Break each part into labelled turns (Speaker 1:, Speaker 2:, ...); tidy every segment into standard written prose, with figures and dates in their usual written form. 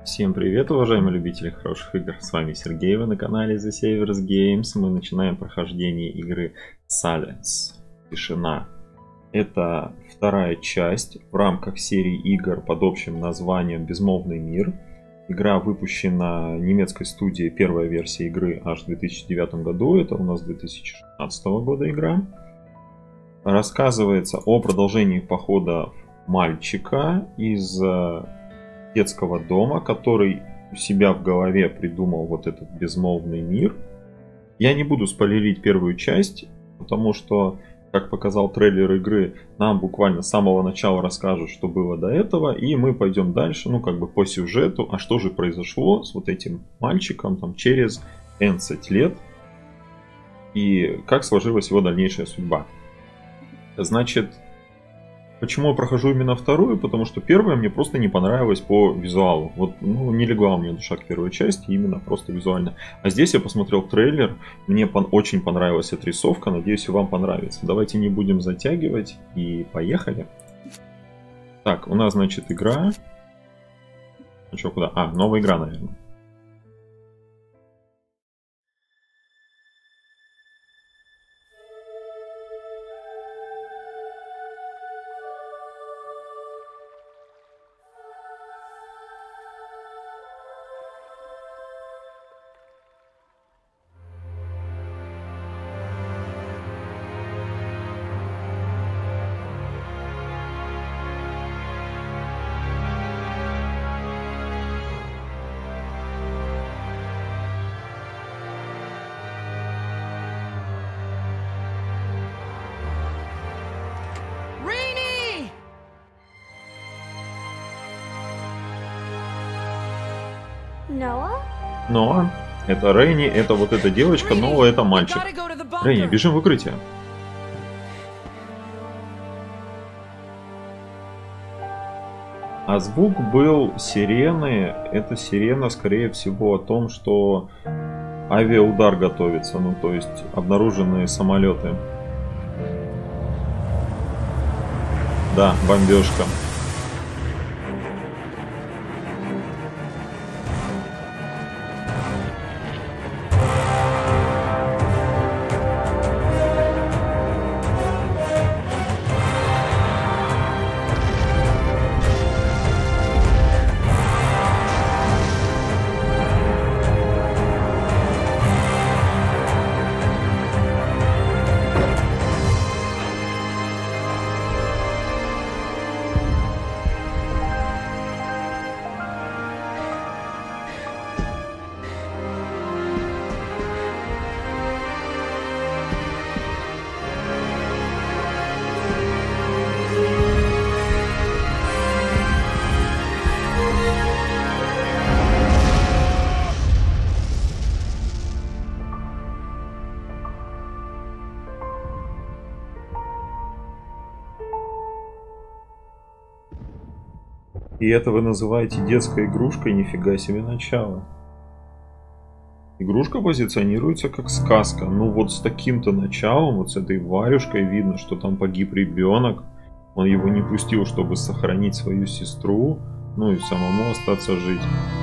Speaker 1: Всем привет, уважаемые любители хороших игр. С вами Сергей, вы на канале The Savers Games. Мы начинаем прохождение игры Silence. Тишина. Это вторая часть в рамках серии игр под общим названием Безмолвный мир. Игра выпущена немецкой студией, первая версия игры аж в 2009 году. Это у нас 2016 года игра. Рассказывается о продолжении похода мальчика из детского дома, который у себя в голове придумал вот этот безмолвный мир. Я не буду спойлерить первую часть, потому что, как показал трейлер игры, нам буквально с самого начала расскажут, что было до этого, и мы пойдем дальше, ну как бы по сюжету, а что же произошло с вот этим мальчиком там через 11 лет, и как сложилась его дальнейшая судьба. Значит, почему я прохожу именно вторую? Потому что первая мне просто не понравилась по визуалу. Вот, не легла у меня душа к первой части, именно просто визуально. А здесь я посмотрел трейлер, мне очень понравилась отрисовка, надеюсь, и вам понравится. Давайте не будем затягивать и поехали. Так, у нас, значит, игра. Ну что, куда? А, новая игра, наверное. Ноа, это Рейни, это вот эта девочка, Ноа это мальчик. Рейни, бежим в укрытие. А звук был сирены. Это сирена, скорее всего, о том, что авиаудар готовится. Ну, то есть обнаруженные самолеты. Да, бомбежка. И это вы называете детской игрушкой? Нифига себе начало. Игрушка позиционируется как сказка. Ну вот с таким-то началом, вот с этой варюшкой видно, что там погиб ребенок. Он его не пустил, чтобы сохранить свою сестру. Ну и самому остаться жить.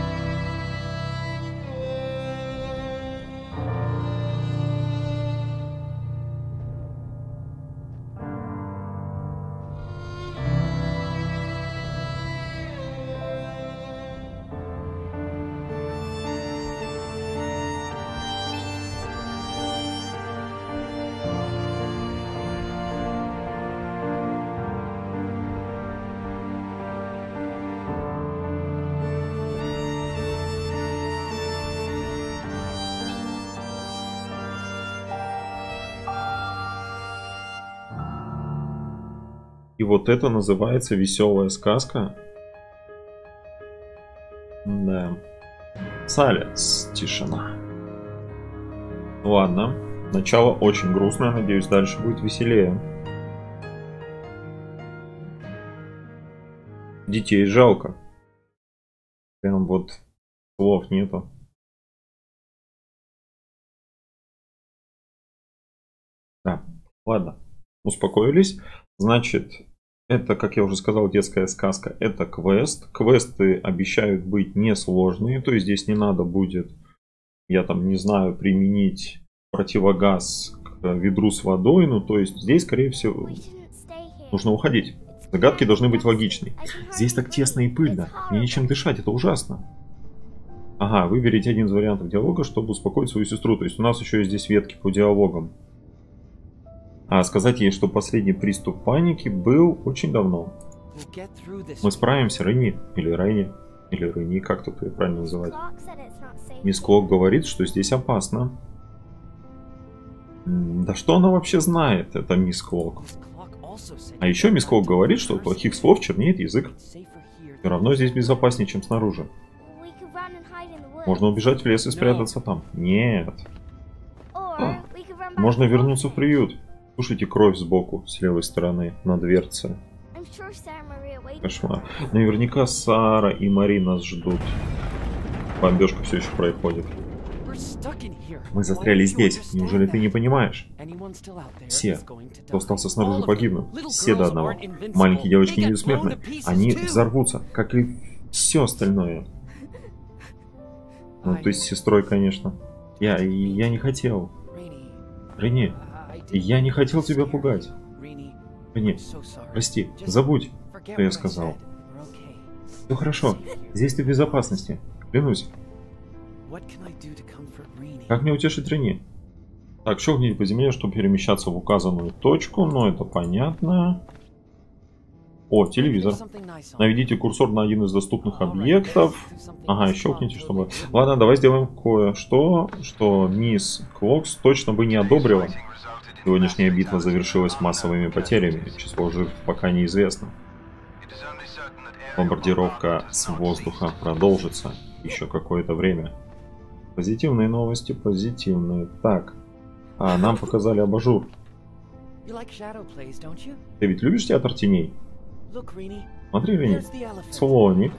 Speaker 1: И вот это называется веселая сказка. Да. Silence, тишина. Ладно. Начало очень грустное, надеюсь, дальше будет веселее. Детей жалко. Прям вот слов нету. Да, ладно. Успокоились. Значит, Это, как я уже сказал, детская сказка. Это квест. Квесты обещают быть несложные. То есть здесь не надо будет, я там не знаю, применить противогаз к ведру с водой. Ну, то есть здесь, скорее всего, нужно уходить. Загадки должны быть логичны. Здесь так тесно и пыльно. Мне нечем дышать, это ужасно. Ага, выберите один из вариантов диалога, чтобы успокоить свою сестру. То есть у нас еще есть здесь ветки по диалогам. А сказать ей, что последний приступ паники был очень давно. Мы справимся, Ренни. Или Ренни. Или Ренни, как тут ее правильно называть. Мисс Клок говорит, что здесь опасно. Да что она вообще знает, это мисс Клок? А еще мисс Клок говорит, что от плохих слов чернеет язык. Все равно здесь безопаснее, чем снаружи. Можно убежать в лес и спрятаться там. Нет. Можно вернуться в приют. Слушайте кровь сбоку, с левой стороны, на дверце. Кошмар. Наверняка Сара и Мари нас ждут. Бомбежка все еще происходит. Мы застряли здесь. Неужели ты не понимаешь? Все, кто остался снаружи, погибнут. Все до одного. Маленькие девочки не бессмертны. Они взорвутся, как и все остальное. Ну, ты с сестрой, конечно. Я не хотел. Ренни, я не хотел тебя пугать. Ренни, прости, забудь, что я сказал. Все хорошо, здесь ты в безопасности. Клянусь. Как мне утешить Ренни? Так, щелкните по земле, чтобы перемещаться в указанную точку. Но это понятно. О, телевизор. Наведите курсор на один из доступных объектов. Ага, щелкните, чтобы... Ладно, давай сделаем кое-что, что мисс Клокс точно бы не одобрила. Сегодняшняя битва завершилась массовыми потерями. Число жертв пока неизвестно. Бомбардировка с воздуха продолжится еще какое-то время. Позитивные новости, позитивные. Так, нам показали абажур. Ты ведь любишь театр теней? Смотри, Ренни, слоник.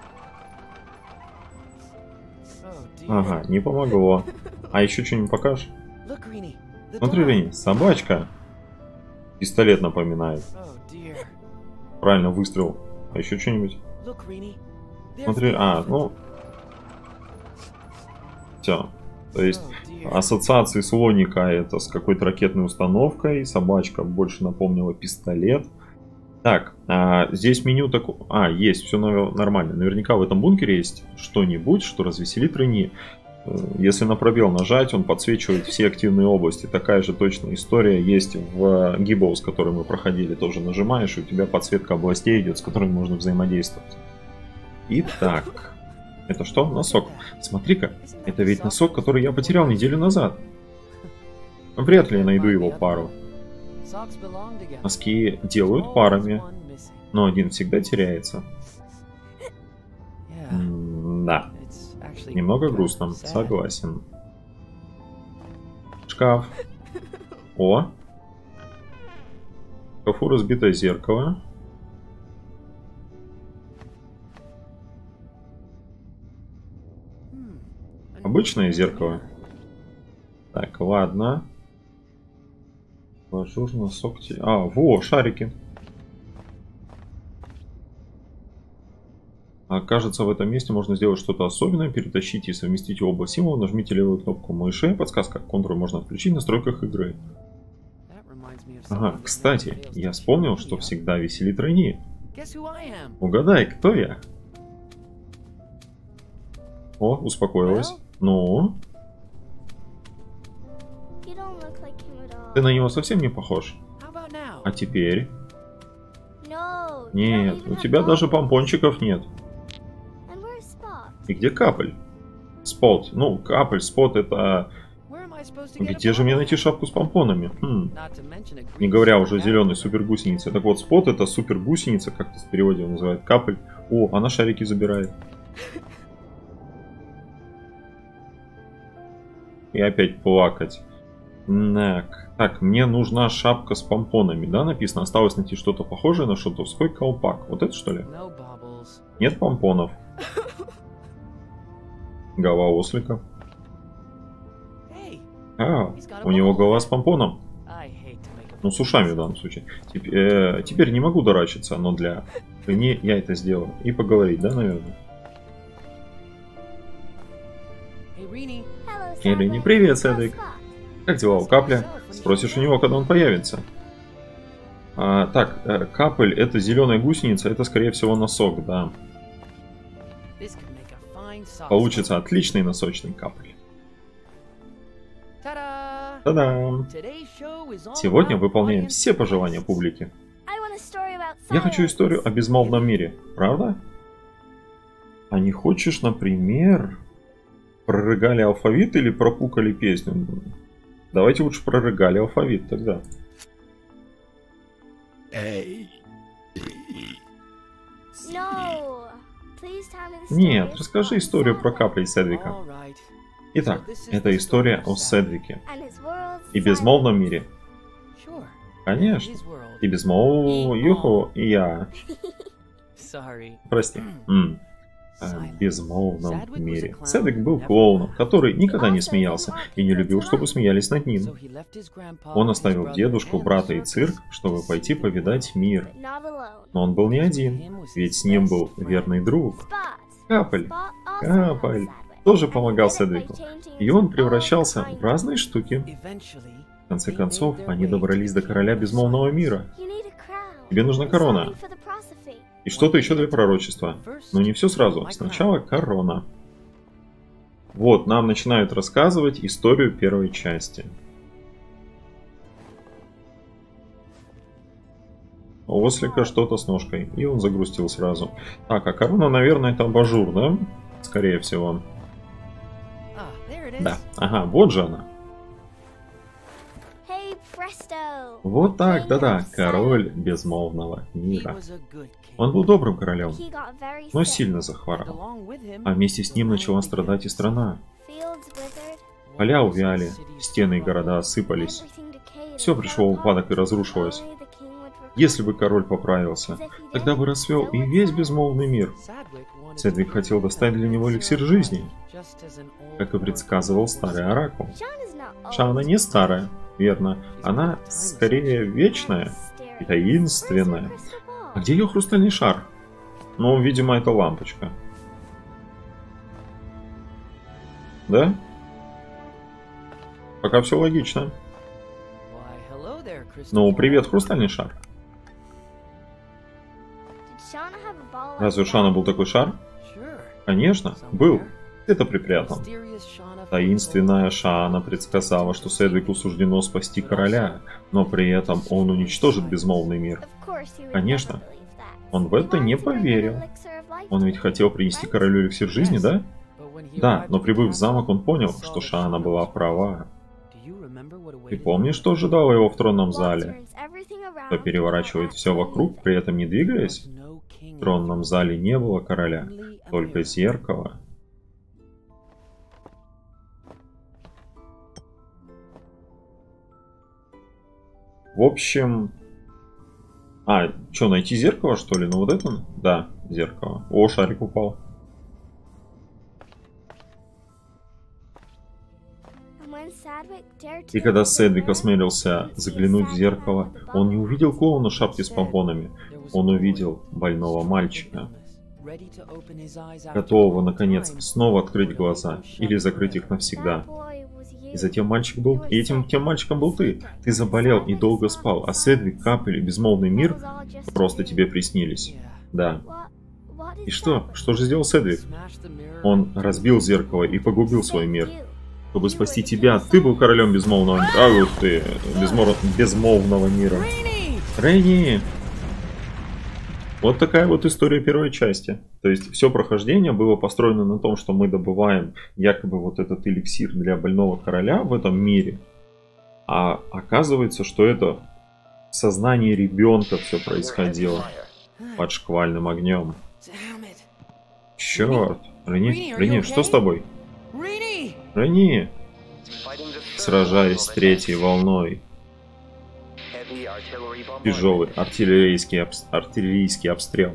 Speaker 1: Ага, не помогло. А еще что-нибудь покажешь? Смотри, Ренни, собачка. Пистолет напоминает. Правильно, выстрел. А еще что-нибудь? Смотри, ну... Все. То есть ассоциации слоника это с какой-то ракетной установкой. Собачка больше напомнила пистолет. Так, здесь меню такое... есть, все нормально. Наверняка в этом бункере есть что-нибудь, что развеселит Ренни. Если на пробел нажать, он подсвечивает все активные области. Такая же точная история есть в Gibbles, который мы проходили. Тоже нажимаешь, и у тебя подсветка областей идет, с которыми можно взаимодействовать. Итак, это что? Носок. Смотри-ка, это ведь носок, который я потерял неделю назад. Вряд ли я найду его пару. Носки делают парами, но один всегда теряется. Да. Немного грустно, согласен. Шкаф. О! В шкафу разбитое зеркало. Обычное зеркало. Так, ладно. Ажур, носок. Во, шарики. Кажется, в этом месте можно сделать что-то особенное. Перетащите и совместите оба символа. Нажмите левую кнопку мыши. Подсказка, контур можно отключить в настройках игры. Ага, кстати, я вспомнил, что всегда веселит Ренни. Угадай, кто я? О, успокоилась. Ну? Ты на него совсем не похож. А теперь? Нет, у тебя даже помпончиков нет. И где Капель? Спот. Ну, Капель, Спот это... Где же мне найти шапку с помпонами? Не говоря уже о зеленой супергусенице. Так вот, Спот это супергусеница, как-то в переводе его называют. Капель. О, она шарики забирает. И опять плакать. Так, мне нужна шапка с помпонами, да, написано? Осталось найти что-то похожее на шутовской колпак. Вот это что ли? Нет помпонов. Голова ослика. У него голова с помпоном. Ну, с ушами в данном случае. Теперь не могу дурачиться, но для Рени я это сделаю. И поговорить, да, наверное? Эй, Рени, привет, Седвик. Как дела у Капля? Спросишь у него, когда он появится. Так, Капель — это зеленая гусеница, это, скорее всего, носок, да. Получится отличный носочный Капель. Та-дам! Сегодня выполняем все пожелания публики. Я хочу историю о безмолвном мире, правда? А не хочешь, например, прорыгали алфавит или пропукали песню? Давайте лучше прорыгали алфавит тогда. Нет, расскажи историю про Капля и Седвика. Итак, это история о Седвике и безмолвном мире. Конечно. И безмолвном... и я. Прости. Безмолвном мире. Седвик был клоуном, который никогда не смеялся и не любил, чтобы смеялись над ним. Он оставил дедушку, брата и цирк, чтобы пойти повидать мир. Но он был не один, ведь с ним был верный друг. Капель. Капель тоже помогал Седвику, и он превращался в разные штуки. В конце концов, они добрались до короля безмолвного мира. Тебе нужна корона. И что-то еще для пророчества. Но не все сразу. Сначала корона. Вот, нам начинают рассказывать историю первой части. У Ослика что-то с ножкой, и он загрустил сразу. Так, а корона, наверное, это абажур, да? Скорее всего. Да, ага, вот же она. Вот так, да-да, король безмолвного мира. Он был добрым королем, но сильно захворал. А вместе с ним начала страдать и страна. Поля увяли, стены и города осыпались. Все пришло в упадок и разрушилось. Если бы король поправился, тогда бы расцвел и весь безмолвный мир. Седвик хотел достать для него эликсир жизни, как и предсказывал старый оракул. Шана не старая, верно, она скорее вечная и таинственная. А где ее хрустальный шар? Ну, видимо, это лампочка. Да? Пока все логично. Ну, привет, хрустальный шар. Разве у Шана был такой шар? Конечно, был. Это припрятал. Таинственная Шана предсказала, что Седвику суждено спасти короля, но при этом он уничтожит безмолвный мир. Конечно. Он в это не поверил. Он ведь хотел принести королю эликсир жизни, да? Да, но прибыв в замок, он понял, что Шана была права. Ты помнишь, что ожидало его в тронном зале? Кто переворачивает все вокруг, при этом не двигаясь? В тронном зале не было короля, только зеркало. В общем... что, найти зеркало, что ли? Ну вот это? Да, зеркало. О, шарик упал. И когда Седвик осмелился заглянуть в зеркало, он не увидел клоуна в шапке с помпонами. Он увидел больного мальчика, готового, наконец, снова открыть глаза или закрыть их навсегда. И затем мальчик был... И тем мальчиком был ты. Ты заболел и долго спал, а Седвик, Капель и безмолвный мир просто тебе приснились. Да. И что? Что же сделал Седвик? Он разбил зеркало и погубил свой мир. Чтобы спасти тебя, ты был королем безмолвного мира. Безмолвного мира. Рени! Вот такая вот история первой части. То есть все прохождение было построено на том, что мы добываем якобы вот этот эликсир для больного короля в этом мире. А оказывается, что это в сознании ребенка все происходило под шквальным огнем. Черт! Рени, что с тобой? Рени! Сражаясь с третьей волной. Тяжелый артиллерийский обстрел.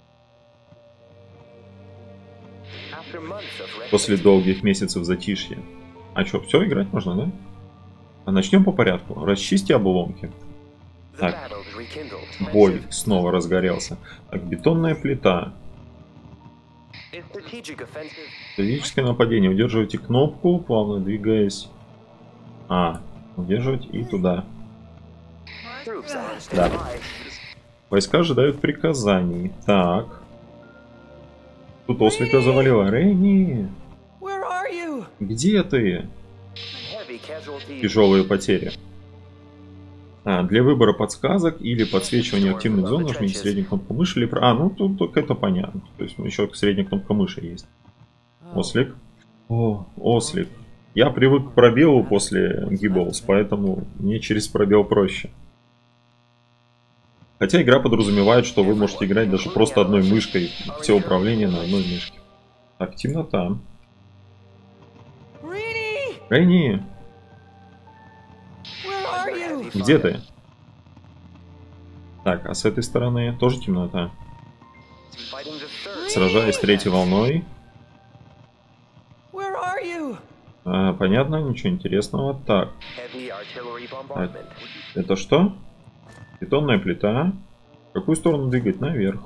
Speaker 1: После долгих месяцев затишья. А что, все, играть можно, да? А начнем по порядку. Расчисти обломки. Так, бой снова разгорелся. Так, бетонная плита. Стратегическое нападение. Удерживайте кнопку, плавно двигаясь. Удерживать и туда. Да. Войска ожидают приказаний. Так. Тут ослика завалило. Ренни! Где ты? Тяжелые потери. Для выбора подсказок или подсвечивания активных зон нажмите среднюю кнопку мыши или... ну тут только это понятно. То есть еще средняя кнопка мыши есть. Ослик. О, ослик. Я привык к пробелу после Gibbles, поэтому мне через пробел проще. Хотя игра подразумевает, что вы можете играть даже просто одной мышкой. Все управление на одной мышке. Так, темнота. Ренни! Где ты? Так, а с этой стороны тоже темнота. Сражаясь с третьей волной. Понятно, ничего интересного. Так. Это что? Бетонная плита. В какую сторону двигать? Наверх.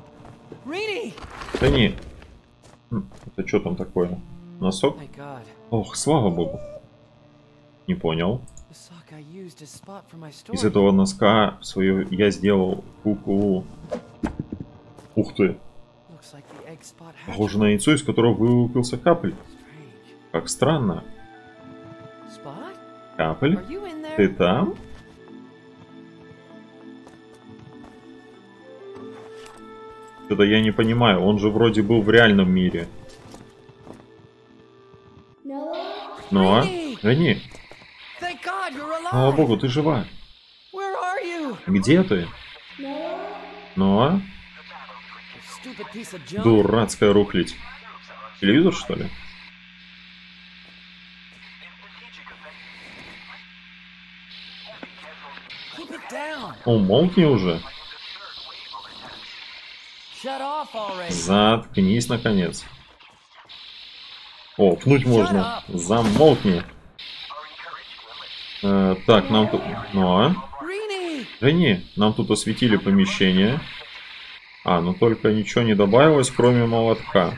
Speaker 1: Ренни! Это что там такое? Носок? Ох, слава богу. Не понял. Из этого носка свою я сделал куклу. Ух ты. Похоже на яйцо, из которого вылупился Капль. Как странно. Капль? Ты там? Что-то я не понимаю. Он же вроде был в реальном мире. Ну а? Ренни? Слава богу, ты жива. Где ты? Ну а? Дурацкая рухлядь. Телевизор, что ли? Умолкни уже. Заткнись, наконец. О, пнуть можно. Замолкни. Так, нам тут... Ну а? Ренни, нам тут осветили помещение. Но только ничего не добавилось, кроме молотка.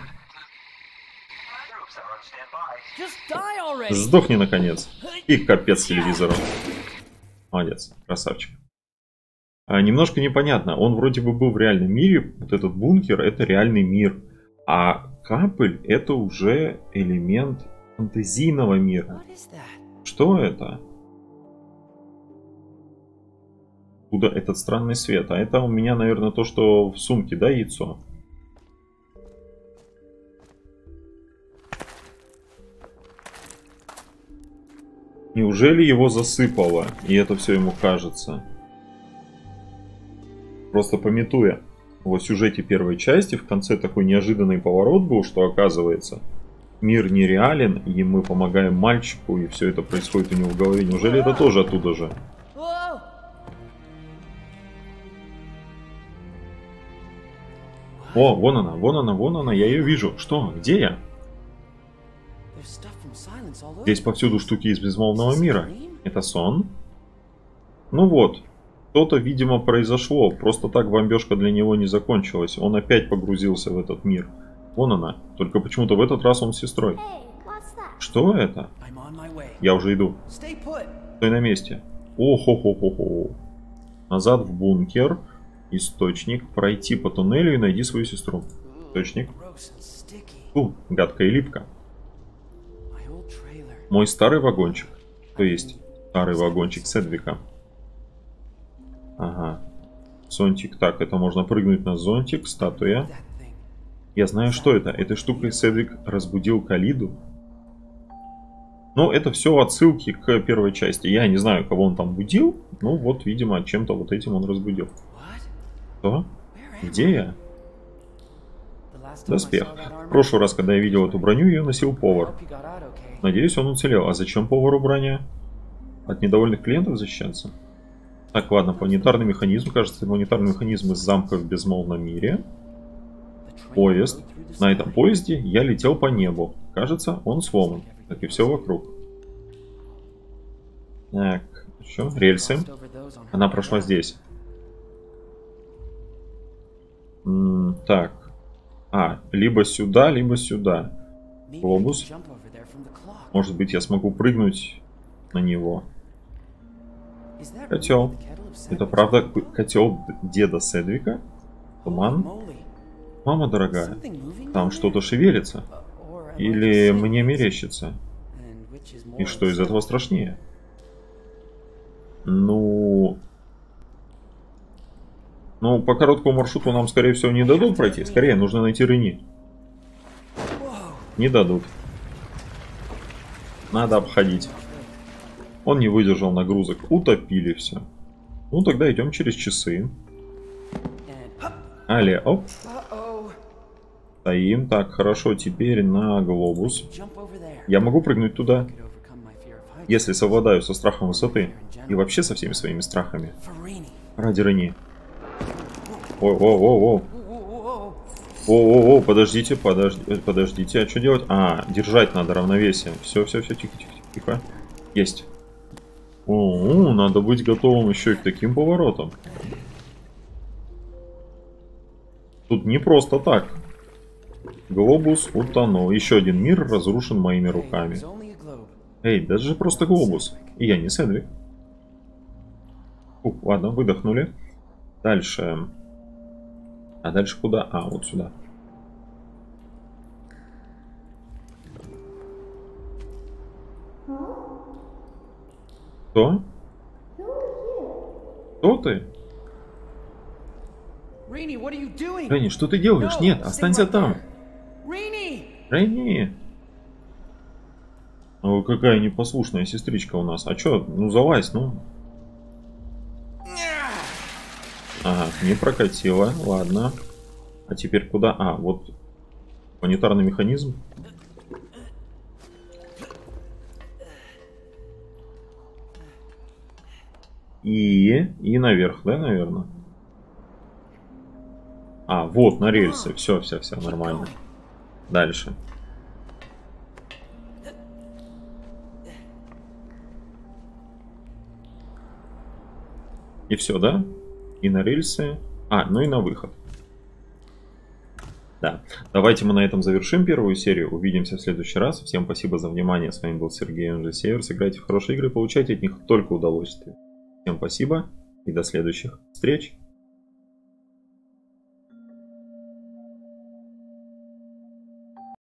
Speaker 1: Сдохни, наконец. И капец телевизору. Молодец, красавчик. Немножко непонятно. Он вроде бы был в реальном мире. Вот этот бункер — это реальный мир. А Капль — это уже элемент фантазийного мира. Что это? Куда этот странный свет? А это у меня, наверное, то, что в сумке, да, яйцо? Неужели его засыпало? И это все ему кажется? Просто памятуя о сюжете первой части, в конце такой неожиданный поворот был, что оказывается, мир нереален, и мы помогаем мальчику, и все это происходит у него в голове. Неужели это тоже оттуда же? О, вон она, вон она, вон она, я ее вижу. Что? Где я? Здесь повсюду штуки из безмолвного мира. Это сон? Ну вот. Что-то, видимо, произошло. Просто так бомбежка для него не закончилась. Он опять погрузился в этот мир. Вон она. Только почему-то в этот раз он с сестрой. Что это? Я уже иду. Стой на месте. О-хо-хо-хо-хо. Назад в бункер. Источник. Пройти по туннелю и найди свою сестру. Источник. Гадко и липко. Мой старый вагончик. То есть старый вагончик Седвика. Ага. Зонтик. Так, это можно прыгнуть на зонтик. Статуя. Я знаю, что это. Этой штукой Седвик разбудил Калиду. Ну, это все отсылки к первой части. Я не знаю, кого он там будил. Ну, вот, видимо, чем-то вот этим он разбудил. Что? Где я? Доспех. В прошлый раз, когда я видел эту броню, ее носил повар. Надеюсь, он уцелел. А зачем повару броня? От недовольных клиентов защищаться? Так, ладно, планетарный механизм. Кажется, планетарный механизм из замка в безмолвном мире. Поезд. На этом поезде я летел по небу. Кажется, он сломан. Как и все вокруг. Так, Все, рельсы. Она прошла здесь. Так. Либо сюда, либо сюда. Глобус. Может быть, я смогу прыгнуть на него. Котел. Это правда котел деда Седвика? Туман? Мама дорогая, там что-то шевелится. Или мне мерещится? И что из этого страшнее? Ну, по короткому маршруту нам, скорее всего, не дадут пройти. Скорее, нужно найти Рени. Не дадут. Надо обходить. Он не выдержал нагрузок. Утопили все. Ну, тогда идем через часы. Але, оп. Стоим. Так, хорошо. Теперь на глобус. Я могу прыгнуть туда? Если совладаю со страхом высоты. И вообще со всеми своими страхами. Ради Рени. О-о-о-о. О-о-о, подождите. А что делать? Держать надо равновесие. Все, тихо. Есть. Надо быть готовым еще и к таким поворотам. Тут не просто так. Глобус утонул. Еще один мир разрушен моими руками. Эй, даже просто глобус. И я не Седвик. Ладно, выдохнули. Дальше. А дальше куда? Вот сюда. Кто? Кто ты? Рени, что ты делаешь? Нет, останься там. Рени! О, какая непослушная сестричка у нас. А чё? Ну, залазь, ну. Не прокатило. Ладно. А теперь куда? Вот планетарный механизм. И наверх, да, наверное? Вот на рельсы. Все, нормально. Дальше. И все, да? И на рельсы. Ну и на выход. Да. Давайте мы на этом завершим первую серию. Увидимся в следующий раз. Всем спасибо за внимание. С вами был Сергей МЖ Северс. Играйте в хорошие игры, получайте от них только удовольствие. Всем спасибо и до следующих встреч.